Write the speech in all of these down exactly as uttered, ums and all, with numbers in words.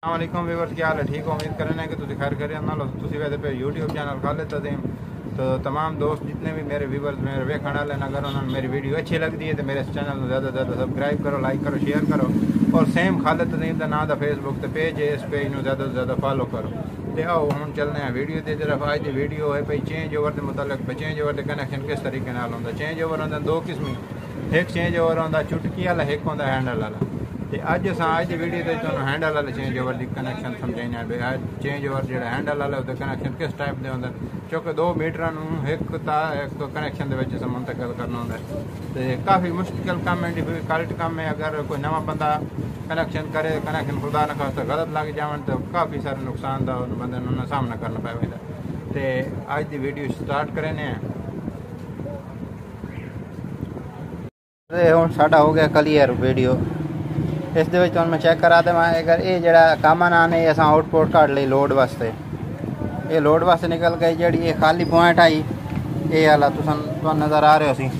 अस्सलाम व्यूअर्स, क्या हाल है? ठीक हो? उम्मीद करना है कि तुम खैर करें ना लो। तुम वैसे पे यूट्यूब चैनल खा लेते थे तो तमाम दोस्त जितने भी मेरे व्यूअर्स मेरे वेखण वाले ना, अगर उन्होंने मेरी वीडियो अच्छी लगती है तो मेरे इस चैनल को ज़्यादा से ज़्यादा सब्सक्राइब करो, लाइक करो, शेयर करो। और सेम खालिद तज़ीम का नाम का फेसबुक तो पेज है, इस पेज में ज़्यादा से ज़्यादा फॉलो करो। तो आओ हम चलने हैं वीडियो की तरफ। आज की वीडियो है भाई चेंज ओवर के मुतालिक। चेंज ओवर के कनैक्शन किस तरीके नाल होंदा। चेंज ओवर होंदा दो किस्म, एक चेंज ओवर होंदा चुटकी वाला, एक होंदा हैंडल वाला। तो अज अस अज वीडियो से तुहानू हैंडल वाले चेंज ओवर की कनैक्शन समझाने भाई आज चेंज ओवर जो हैंडल वाला उसके कनैक्शन किस टाइप के होंगे, क्योंकि दो मीटर एक एक कनैक्शन के मुंतकिल करना होंगे। तो काफ़ी मुश्किल काम है, डिफिकल्ट काम है। अगर कोई नवा बंदा कनैक्शन करे, कनैक्शन खुदा न खास्ता गलत लग जाए तो काफ़ी सारे नुकसान का बंदे ने सामना करना पेगा। तो अज की वीडियो स्टार्ट करें। हुण साडा हो गया क्लीयर वीडियो। इस दे विच मैं चेक करा देवां अगर ये जड़ा कामन आने अस आउटपुट कढ़ ली लोड वास्ते, ये लोड वास्ते निकल गई। जी ये खाली पॉइंट आई ये वाला तुम नज़र आ रहे हो सी,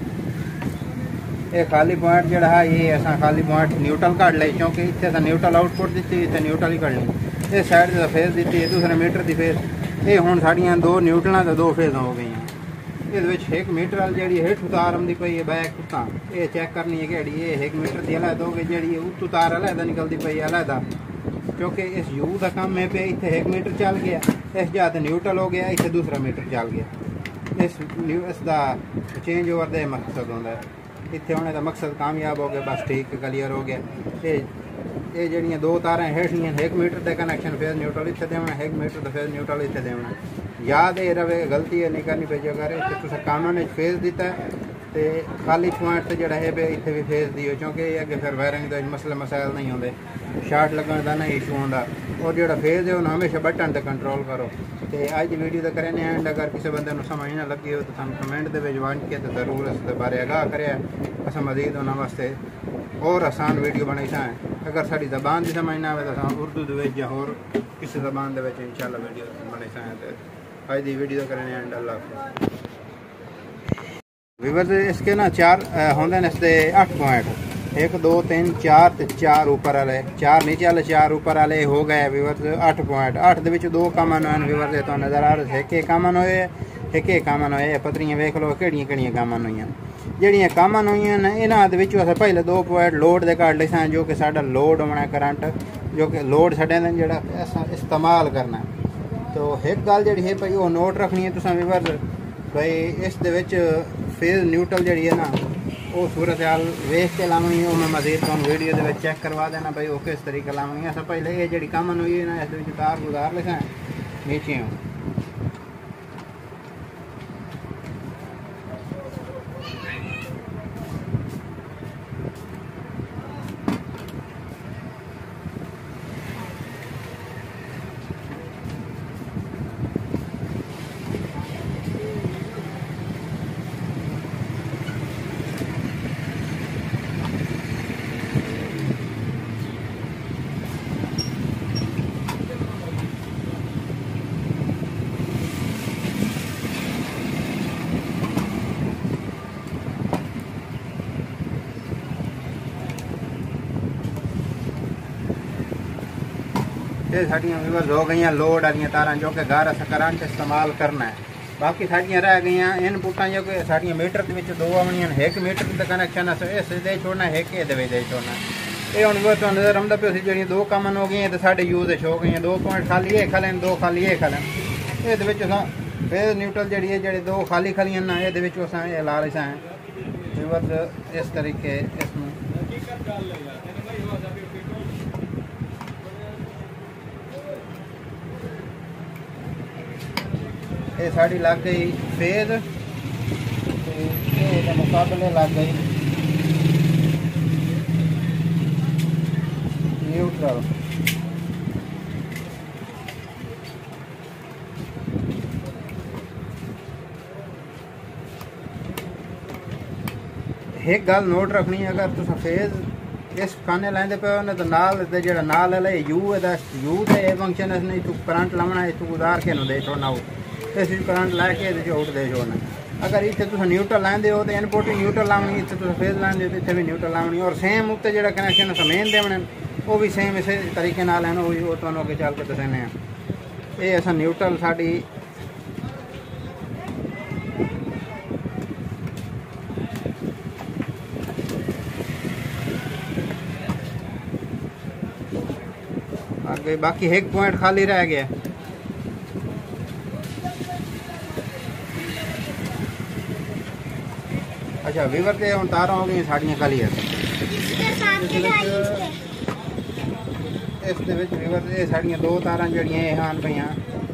ये खाली पॉइंट जड़ा है ये अस खाली पॉइंट न्यूट्रल कढ़ ली, क्योंकि इतने न्यूट्रल आउटपुट दी, इतने न्यूट्रल ही कढ़नी। इस साइड से फेस दी है, दूसरे मीटर की फेस। ये हुण साड़ियाँ दो न्यूट्रल तो दो फेस हो गई। ये एक मीटर वाली जी हेठ उतार आती पई है बैक उतना, ये चेक करनी है कि ये एक मीटर की अलहदा हो गई, जी उत उतार अलहदा निकलती पई अलहदा, क्योंकि इस यू का काम है पे इतने एक मीटर चल गया, इस जगह तो न्यूट्रल हो गया, इतने दूसरा मीटर चल गया। इस इसका चेंज ओवर का मकसद होता है, इतने होने का मकसद कामयाब हो गया, बस ठीक क्लीयर हो गया। ये ये जड़ियाँ दो तारें हेठियाँ एक मीटर का कनैक्शन फिर न्यूट्रल इतने देना, एक मीटर तो फिर न्यूट्रल इतने देना। याद ये रवे, गलती है नहीं करनी पे। अगर तुम कानून फेस दिता है तो खाली पॉइंट से जड़ा है पे इतने भी फेस दियो, क्योंकि अगे फिर वायरिंग के मसले मसाइल नहीं होंगे, शार्ट लगने का नहीं इशू होता। और जो फेस है उन्हें हमेशा बटन से कंट्रोल करो। तो अज की वीडियो तो करें एंड अगर किसी बंदे को समझ ना लगी हो तो सू कमेंट के वन के तो जरूर इस बारे आगाह करे। अस मजीद उन्होंने वास्ते और आसान वीडियो बनाई सां। अगर साड़ी जबान की समझ ना आए तो उर्दू के या होर किसी जबान के इंशाल्लाह वीडियो बनाई सां। आज की वीडियो करें एंड अल्लाह व्यूअर्स। इसके ना चार होंगे ने, इसके अठ पॉइंट, एक दो तीन चार तो चार ऊपर वाले, चार नीचे वाले चार ऊपर वाले हो गए व्यूअर्स अठ पॉइंट। अठ के दो कामन होए व्यूअर्स तो नज़र आ रहे, एक कामन होए एक कामन होए। पतरियाँ वेख लो केड़ियां केड़ियां कामन हुई, जड़ियाँ कामन हुई इन्हों के पहले दो पॉइंट लोड के कढ़ ली सन, जो कि साडा लोड होना करंट, जो कि लोड साढ़े जो इस्तेमाल करना। तो एक गल जी है भाई वो नोट रखनी है तुम व्यूअर्स भाई, इस फेज न्यूट्रल जी है ना वो सूरत हाल वेख के लावनी है। मैं मजीद तुम वीडियो के चेक करवा देना भाई वो किस तरीके लावनी है। अस पहले ये जी कामन हुई है ना इस तार गुजार लिखा नीचे। ये साड़ियाँ व्यूअर्स हो गई लोड वाली तारा, जो कि घर अस करंट इस्तेमाल करना है। बाकी साड़ियाँ रह गई इनपुटा, जो कि साड़ियाँ मीटर के दो आवनियां, एक मीटर का कनैक्शन इस दे छोड़ना, एक ये दे छोड़ना। ये हम व्यूअर्स तो नजर आंदा पे जी दो कामन हो गई तो साढ़े यूज हो गई, दो पॉइंट खाली ये खलन, दो खाली ये खलन। ये फेज न्यूट्रल जी है जी दो खाली खलियां ना, ये ला रहे हैं व्यूअर्स इस तरीके। इसमें ये साड़ी लग गई फेज, ये मुकाबले लग गई न्यूट्रल। एक गल नोट रखनी है, अगर तुम फेज इस खाने लेंदे पे हो तो नाल जो नाल वाला यू यू तो फंक्शन नहीं, तू करंट लावना है, तू गुजार के दे छोड़ना हो, इस करंट लैके आउट दे छोड़ना। अगर इतने तुम न्यूट्रल लाते हो तो इनपुट न्यूट्रल लानी, इतने तुम फेज लाते हो तो इतने भी न्यूट्रल लानी। और सेम उत्ते जो कनैक्शन मेन देने वो भी सेम इस तरीके नाल है, वो भी वो तुहानू अगे चल के दसने हैं। ये अस न्यूट्रल साड़ी आगे बाकी एक पॉइंट खाली रह गया। अच्छा वीवर के हम तारा हो गई साड़ियाँ क्लियर। इस वीवर ये साड़ियाँ दो तारा जड़ियाँ आन पईयां